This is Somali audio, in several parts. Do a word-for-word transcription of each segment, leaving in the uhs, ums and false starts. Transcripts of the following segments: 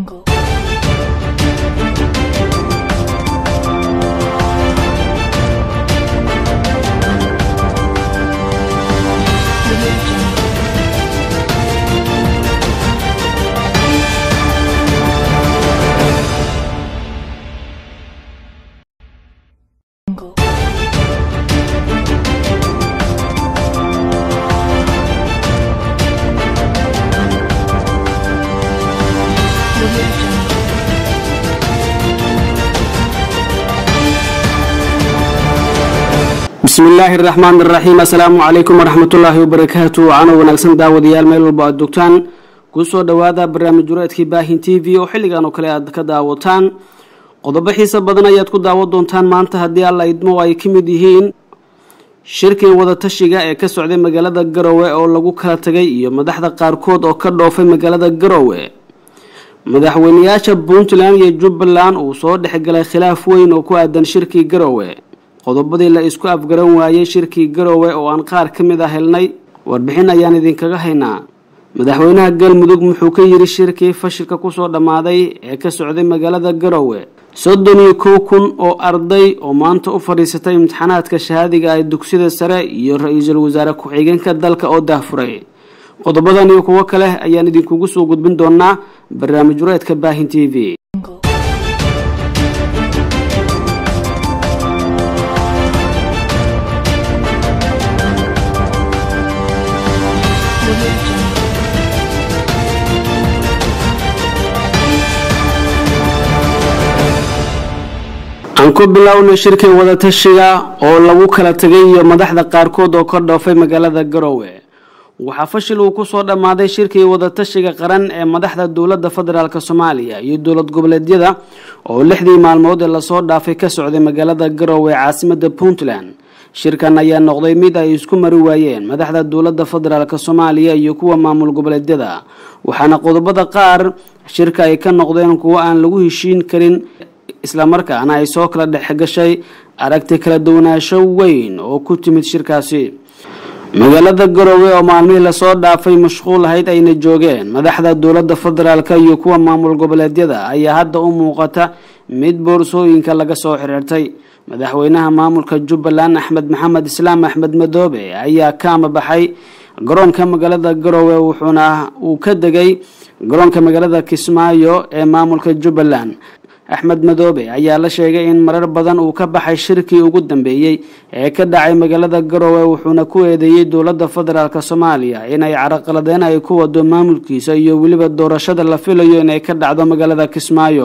بسم الله الرحمن الرحيم. السلام عليكم ورحمة الله وبركاته. أنا ونكسن داود يال ميل والبعض كوسو دوادا برنامج جرأت كباهين تي في وحلقة أنا كلا كداوتان قضب حساب بدنا يدكو داود دونتان ما أنت هدي الله يدمو أي كمديهين شركة وذا تشجع كسعودي مجالات الجروة أو لجو كاتجي مدحض قاركود أو كردو في مجالات الجروة مدحونياش بونتلان يجوب لان وصود حق الخلاف وين وكوادن شركة جروة qodobadii la isku afgaran waayay shirkii Garowe oo aan qaar kamid ah helnay warbixin ayaan idin kaga haynaa madaxweynaha galmudug muxuu ka yiri shirkii fashilka ku soo dhamaaday ee ka socday magaalada Garowe soddon iyo kow kun oo arday oo maanta u fariisatay imtixaanaadka shahaadiga ay dugsiyada sare iyo ra'iisul wasaare ku xigeenka dalka oo daafuray qodobadan iyo kuwa kale ayaan idin kugu soo gudbin doonaa barnaamij jureedka baahin T V anku bilowna shirkii wada tashiga oo lagu kala tagay iyo madaxda qaarkood oo ka dhoofay magaalada Garowe waxa fashil uu ku soo dhamaaday shirkii wada tashiga qaran ee madaxda dawladda federaalka Soomaaliya iyo dawlad goboleedyada oo lixdii maalmood ee la soo dhaafay ka socday magaalada Garowe caasimadda Puntland shirkan ayaa noqday mid ay isku mari waayeen madaxda dawladda federaalka Soomaaliya iyo kuwa maamul goboleedyada waxaana qodobada qaar shirka ay ka noqdeen kuwa aan lagu heshiin karin isla markaana ay soo kala dhaxgashay aragti kala duwanaansho weyn oo ku timid shirkaasi magaalada Garowe oo maalmihii la soo dhaafay mashquul ahayd ayna joogeen madaxda dawladda federaalka iyo kuwa maamul goboleedyada ayaa hadda u muuqata mid boorsooyinka laga soo xiriirtay madaxweynaha maamulka Jubbaland Axmed Maxamed Islaam Axmed Madoobe ayaa ka amabaxay garoonka magaalada Garowe wuxuuna uu ka degay garoonka magaalada Kismaayo ee maamulka Jubbaland Axmed Madoobe ayaa la sheegay in marar badan uu ka baxay shirkii ugu dambeeyay ee ka dhacay magaalada Garowe wuxuuna ku eedeeyay dawladda federaalka Soomaaliya inay carqaladeen ay ku wado maamulkiisa iyo waliba doorashada la filayo inay ka dhacdo magaalada Kismaayo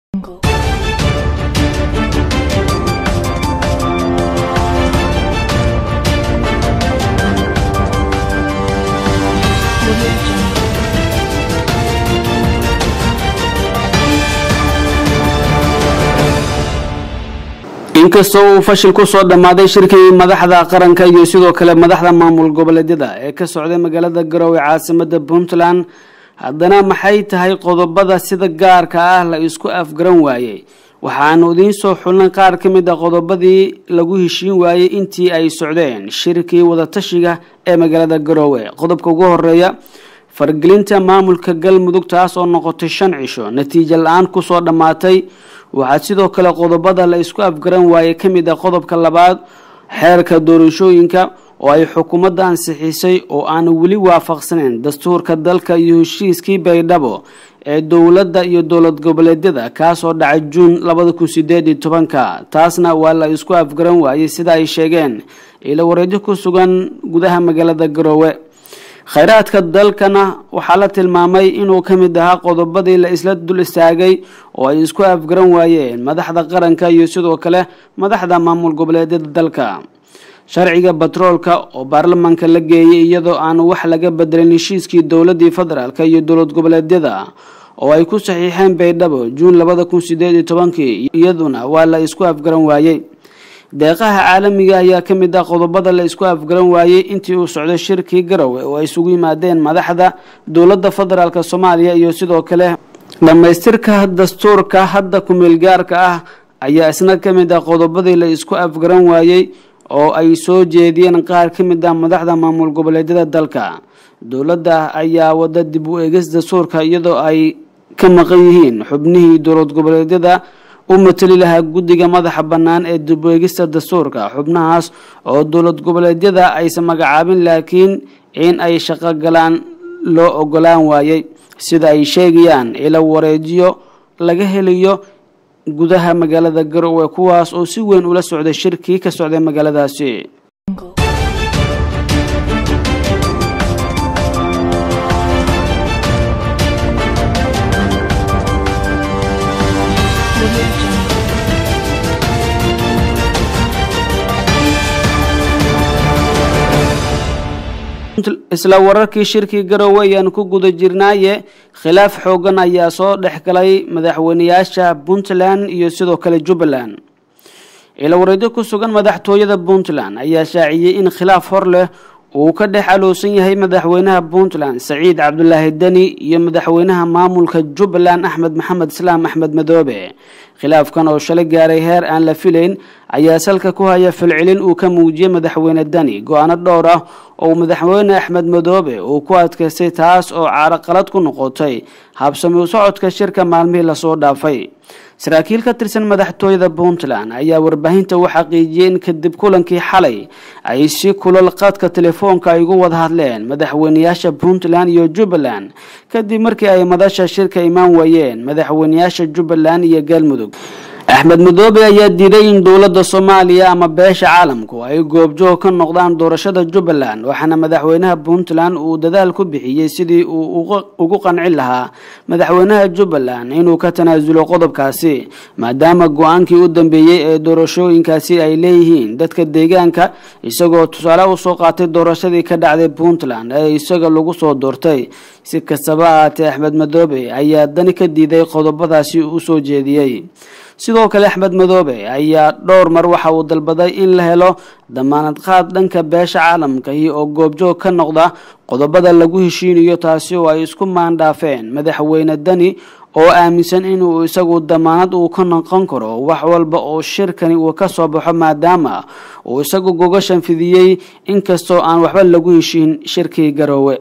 inkastoo fashil ku soo dhamaaday shirkii madaxda qaranka iyo sidoo kale madaxda maamul goboleedyada ee ka socday magaalada Garowe caasimadda Puntland haddana maxay tahay qodobada sida gaarka ah la isku afgaran waayay waxaanu idin soo xulnay qaar kamid ah qodobadii lagu heshiin waayay intii ay socdeen shirkii wada tashiga ee magaalada Garowe qodobka ugu horeeya fargelinta maamulka galmudug taas oo noqotay shan cisho natiijo la'aan ku soo dhamaatay waxaa sidoo kale qodobada la isku afgaran waayay kamid ah qodobka labaad xeerka doorashooyinka oo ay xukuumadda ansixisay oo aan wali waafaqsaneyn dastuurka dalka iyo heshiiskii Baydhabo ee dawladda iyo dawlad goboleedyada kaas oo dhacay June laba kun sideed iyo toban taasna waa la isku afgaran waayay sida ay sheegeen ila wareedyo ku sugan gudaha magaalada Garowe khayraadka dalkana waxa la tilmaamay inuu kamid ahaa qodobadii la isla dul istaagay oo ay isku afgaran waayeen madaxda qaranka iyo sidoo kale madaxda maamul goboleedyada dalka sharciga batroolka oo baarlamaanka la geeyay iyadoo aan wax laga bedelin heshiiskii dawladda federaalka iyo dawlad goboleedyada oo ay ku saxiixeen Baydhabo June laba kun sideed iyo toban iyaduna waa la isku afgaran waayay deeqaha caalamiga ayaa kamid ah qodobada la isku afgaran waayay intii uu socday shirkii Garowe oo ay isugu yimaadeen madaxda dawladda federaalka Soomaaliya iyo sidoo kale dhamaystirka dastuurka hadda ku meel gaarka ah ayaa isna kamid ah qodobadii la isku afgaran waayay oo ay soo jeediyeen qaar kamid ah madaxda maamul goboleedyada dalka dawladda ayaa wada dib u eegis dastuurka iyadoo ay ka maqan yihiin xubnihii dowlad goboleedyada u matali lahaa guddiga madaxa bannaan ee dib u eegista dastuurka. xubnahaas oo dowlad goboleedyada aysan magacaabin laakiin in ay shaqo galaan loo ogolaan waayay, sida ay sheegayaan ilo wareejiyo laga helayo gudaha magaalada Garowe, kuwaas oo si weyn ula socday shirkii ka socday magaaladaasi. isla wararkii shirkii Garowe ayaan ku guda jirnaaye khilaaf xoogan ayaa soo dhexgalay madaxweynayaasha Puntland iyo sidoo kale Jubbaland. ila wareedyo ku sugan madaxtooyada Puntland ayaa shaaciyay in khilaaf hor leh uu ka dhex aloosan yahay madaxweynaha Puntland Saciid Cabdullaahi Dani iyo madaxweynaha maamulka Jubbaland Axmed Maxamed Islaam Axmed Madoobe. khilaafkan oo shalay gaaray heer aan la filayn ayaa salka ku haya falcelin uu ka muujiyay madaxweyne Dani go'aano dhowr ah oo madaxweyne Axmed Madoobe uu ku adkaystay, taas oo carqalad ku noqotay habsami u socodka shirka maalmihii la soo dhaafay. saraakiil ka tirsan madaxtooyada Puntland ayaa warbaahinta u xaqiijiyay in kadib kulankii xalay ay si kulal qadka telefoonka ay ugu wada hadleen madaxweynayaasha Puntland iyo Jubbaland kadib markii ay madasha shirka imaan waayeen madaxweynayaasha Jubbaland iyo Galmudug. Axmed Madoobe ayaa diiday in dowladda Soomaaliya ama beesha caalamku ay goobjoog ka noqdaan doorashada Jubbaland, waxaana madaxweynaha Puntland uu dadaal ku bixiyay sidii uu ugu qancin lahaa madaxweynaha Jubbaland inuu ka tanaasulo qodobkaasi, maadaama go'aankii u dambeeyay ee doorashooyinkaasi ay leeyihiin dadka deegaanka, isagoo tusaale u soo qaatay doorashadii ka dhacday Puntland ee isaga lagu soo doortay. si kastaba ahaatee Axmed Madoobe ayaa Dani ka diiday qodobadaasi uu soo jeediyay. sidoo kale Axmed Madoobe ayaa dhowr mar waxa uu dalbaday in la helo damaanad qaad dhanka beesha caalamka iyo goobjoog ka noqda qodobada lagu heshiinayo, taasi oo ay isku maandhaafeen madaxweyne Dani oo aaminsan inuu isagu damaanad uu ka noqon karo wax walba oo shirkani uu ka soo baxo, maadaama uu isagu gogashan fidiyay inkastoo aan waxba lagu heshiin shirkii Garowe.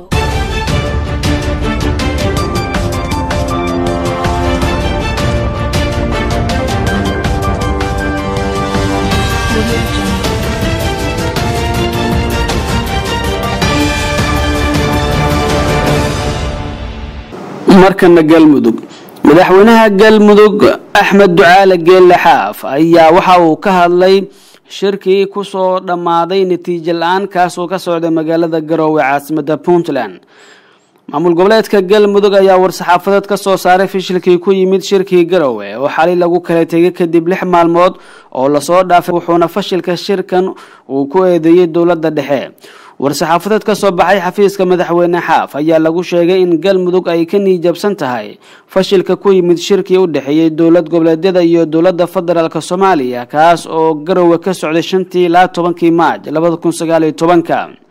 markana Galmudug, madaxweynaha Galmudug Axmed Ducaale Geelle Xaaf ayaa waxa uu ka hadlay shirkii ku soo dhamaaday natiijo la'aan kaas oo ka socday magaalada Garowe caasimadda Puntland. maamul goboleedka Galmudug ayaa war-saxaafadeed ka soo saaray fashilkii ku yimid shirkii Garowe oo xalay lagu kala tegay kadib lix maalmood oo la soo dhaafay, wuxuuna fashilka shirkan uu ku eedeeyay dowladda dhexe. war-saxaafadeed ka soo baxay xafiiska madaxweyne Xaaf ayaa lagu sheegay in Galmudug ay ka niijabsan tahay fashilka ku yimid shirkii u dhaxeeyay dowlad goboleedyada iyo dowladda federaalka Soomaaliya kaas oo Garowe ka socday shantii ilaa tobankii Maaj laba kun sagaal iyo toban.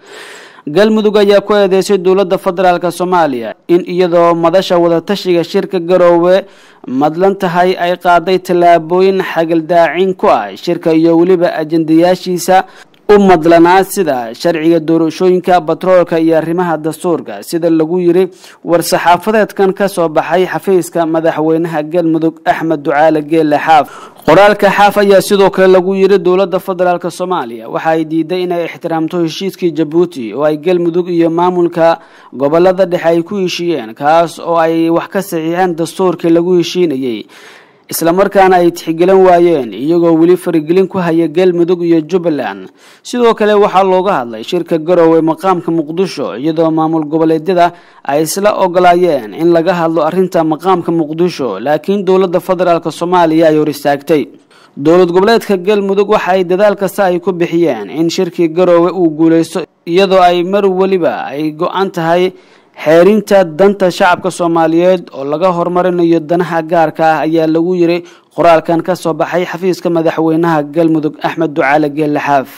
Galmudug ayaa ku eedeysay dowladda federaalka Soomaaliya in iyadoo madasha wada tashiga shirka Garowe madlan tahay ay qaaday tallaabooyin xagaldaacin ku ah shirka iyo waliba ajandayaashiisa u madlanaa sida sharciga doorashooyinka, batroolka iyo arrimaha dastuurka, sida lagu yiri war-saxaafadeedkan ka soo baxay xafiiska madaxweynaha Galmudug Axmed Ducaale Geelle Xaaf. qoraalka Xaaf ayaa sidoo kale lagu yiri dowladda federaalka Soomaaliya waxa ay diiday inay ixtiraamto heshiiskii Djibouti oo ay Galmudug iyo maamulka gobolada dhexe ay ku heshiiyeen, kaas oo ay wax ka saxiixeen dastuurkii lagu heshiinayay, isla markaana ay tixgelin waayeen iyagoo wali farigelin ku haya Galmudug iyo Jubbaland. sidoo kale waxa looga hadlay shirka Garowe maqaamka Muqdisho iyadoo maamul goboleedyada ay isla ogolaayeen in laga hadlo arinta maqaamka Muqdisho, laakiin dowladda federaalka Soomaaliya ay hor istaagtay. dowlad goboleedka Galmudug waxa ay dadaal kasta ay ku bixiyeen in shirkii Garowe uu guuleysto iyadoo ay mar waliba ay go'an tahay xeerinta danta shacabka Soomaaliyeed oo laga hormarinayo danaha gaarka ah, ayaa lagu yiri qoraalkan ka soo baxay xafiiska madaxweynaha Galmudug Axmed Ducaale Geelle Xaaf.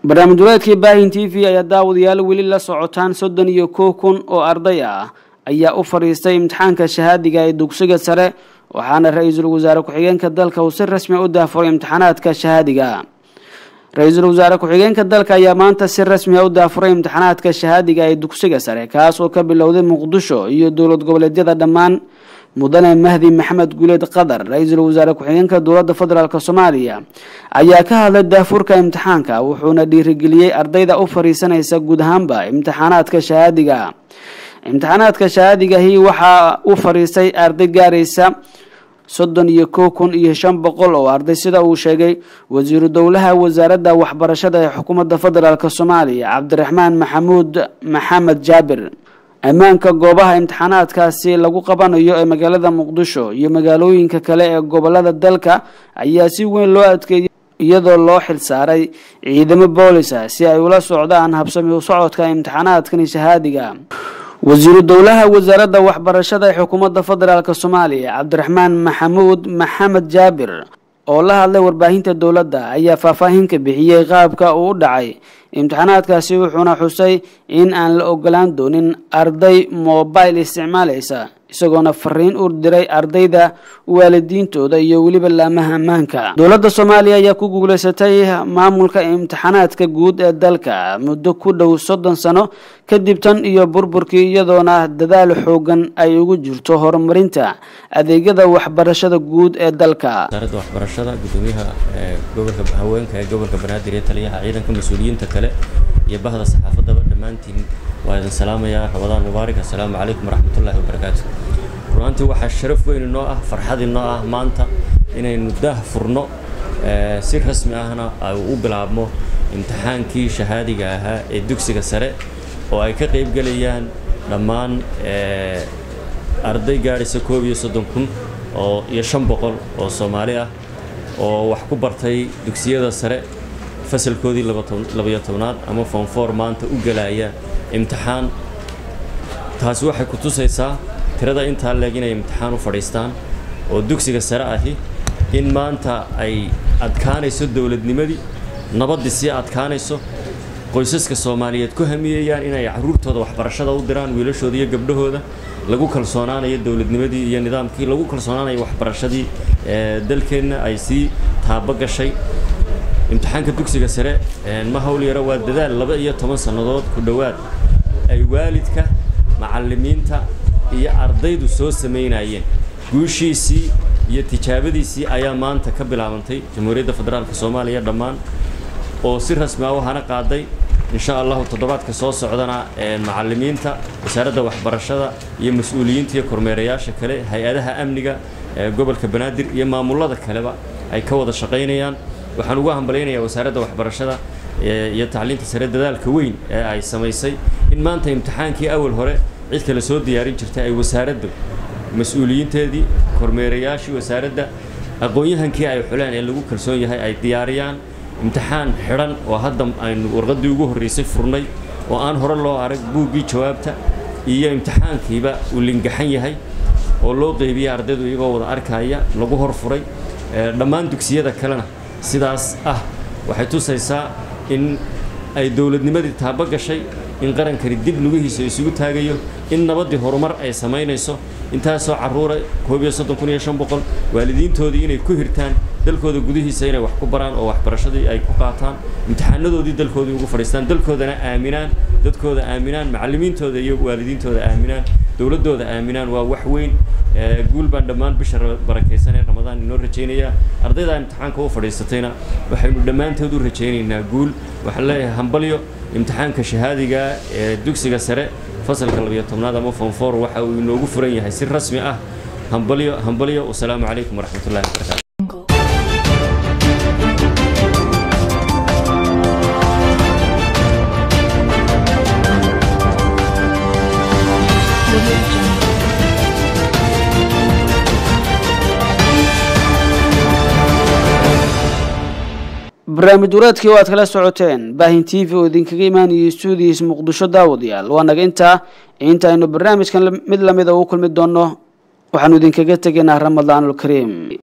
barnaamij wadaadkii baahin t v ayaa daawadayaal weli la socotaan soddon iyo kow kun oo arday ah ayaa u fariistay imtixaanka shahaadiga ee dugsiga sare waxaana ra-iisul wasaare ku-xigeenka dalka uu si rasmi u daafuray imtixaanaadka shahaadiga ra-iisul wasaare ku-xigeenka dalka ayaa maanta si rasmi ah u daafuray imtixaanaadka shahaadiga ee dugsiga sare kaas oo ka bilowday muqdisho iyo dowlad goboleedyada dhammaan mudane mahdi maxamed guuleed qadar ra-iisul wasaare ku-xigeenka dowladda federaalk soomaaliya ayaa ka hadlay daafurka imtixaanka wuxuuna dhiirigeliyey ardayda u fariisanaysa guud ahaanba imtixaanaadka shahaadiga imtixaanaadka shahaadigahi waxaa u fariistay arday gaaraysa soddon iyo kow kun iyo shan boqol oo arday sida uu sheegay wasiiru dowlaha wasaaradda waxbarashada ee xukuumadda federaalk soomaaliya cabdiraxmaan maxamuud maxamed jaabir ammaanka goobaha imtixaanaadkaasi lagu qabanayo ee magaalada muqdisho iyo magaalooyinka kale ee gobolada dalka ayaa si weyn loo adkeeyay iyadoo loo xilsaaray ciidamo boolisa si ay ula socdaan habsami u socodka imtixaanaadkan shahaadiga wasiiru dowlaha wasaaradda waxbarashada ee xukuumadda federaalk soomaaliya cabdiraxmaan maxamuud maxamed jaabir oo la hadlay warbaahinta dowladda ayaa faahfaahin ka bixiyey qaabka uu u dhacay imtixaanaadkaasi wuxuuna xusay in aan la ogolaan doonin arday mobile isticmaalaysa isagoona fariin u diray ardayda waalidiintooda iyo weliba laamaha ammaanka dowladda soomaaliya ayaa ku guuleysatay maamulka imtixaanaadka guud ee dalka muddo ku dhow soddon sano kadib tan iyo burburkii iyadoona dadaal xoogan ay ugu jirto horumarinta adeegyada waxbarashada guud ee dalka wasaaradda waxbarashada gudoomiyaha gobolka haweenka ee gobolka banaadir iyo taliyaha ciidanka mas'uuliyiinta kale iyo bahda saxaafadda dhammaantiin waa idin salaamayaa ramadaan mubaarak assalaamu calaykum waraxmatullaahi wabarakaatuh runtii waxaa sharaf weyn noo ah farxad noo ah maanta inaynu daah furno si rasmi ahna ay u bilaabmo imtixaankii shahaadiga ahaa ee dugsiga sare oo ay ka qayb galayaan dhammaan arday gaaraysa koob iyo soddon kun oo iyo shan boqol oo Soomaali ah oo wax ku bartay dugsiyada sare fasalkoodii laba iyo tobnaad ama form four maanta u galaya imtixaan taas waxay ku tusaysaa tirada inta leeg inay imtixaan u fadhiistaan oo dugsiga sare ahi in maanta ay adkaanayso dawladnimadii nabadii si adkaanayso qoysaska Soomaaliyeed ku hamiyayaan inay caruurtooda waxbarashada u diraan wiilashooda iyo gabdhahooda lagu kalsoonaanayo dawladnimadii iyo nidaamkii lagu kalsoonaanayo waxbarashadii ee dalkeena ay si taaba gashay imtixaanka dugsiga sare ma hawl yara waa dadaal laba iyo toban sanadood ku dhawaad ay waalidka macallimiinta iyo ardaydu soo sameynayeen guushiisii iyo tijaabadiisii ayaa maanta ka bilaabantay Jamhuuriyadda Federaalka Soomaaliya dhammaan oo si rasmi ah waxaana qaaday insha Allah toddobaadka soo socdana ee macallimiinta wasaaradda waxbarashada iyo mas'uuliyiinta iyo kormeerayaasha kale hay'adaha amniga ee gobolka Banaadir iyo maamulada kaleba ay ka wada shaqeynayaan waxaan ugu hambaleynayaa wasaaradda waxbarashada iyo tacliinta sare dadaalka weyn ee ay sameysay in maanta imtixaankii awal hore cid kale soo diyaarin jirtay ay wasaaraddu mas'uuliyiinteedii kormeerayaashii wasaaradda aqoon-yahankii ay xuleen ee lagu kalsoon yahay ay diyaariyaan imtixaan xiran oo hadda aynu warqadii ugu horeysay furnay oo aan hore loo arag buuggii jawaabta iyo imtixaankiiba uu lingaxan yahay oo loo qeybiyay ardaydu iyagoo wada arkaya lagu hor furay dhammaan dugsiyada kalena sidaas ah waxay tusaysaa in ay dawladnimadii taaba gashay in qarankani dib lugihiisa isugu taagayo in nabadii horumar ay sameynayso intaasoo caruura koob iyo soddon kun iyo shan boqol waalidiintoodii inay ku hirtaan dalkooda gudihiisa inay wax ku baraan oo waxbarashadii ay ku qaataan imtixaanadoodii dalkoodii ugu fadhiistaan dalkoodana aaminaan dadkooda aaminaan macallimiintooda iyo waalidiintooda aaminaan dawladooda aaminaan waa wax weyn guul baan dhammaan bisha barakeysan ee Ramadaan inoo rajeynaya ardayda imtixaanka u fadhiisatayna waxaynu dhammaantood u rajeynaynaa guul waxaan leeyahay hambalyo imtixaanka shahaadiga ee dugsiga sare fasalka laba iyo tobnaad ama form four waxa uu inoogu furan yahay si rasmi ah hambalyo hambalyo wassalaamu calaykum waraxmatullaahi wabarakaatuh barnaamij waraadkii oo aad kala socoteen baahin t v oo idinkaga imaanayay stuudiis muqdisho daawadayaal waa naga intaa intaaynu barnaamijkan mid lamid ah u kulmi doono waxaanu idinkaga tegaynaa ramadaanul kariim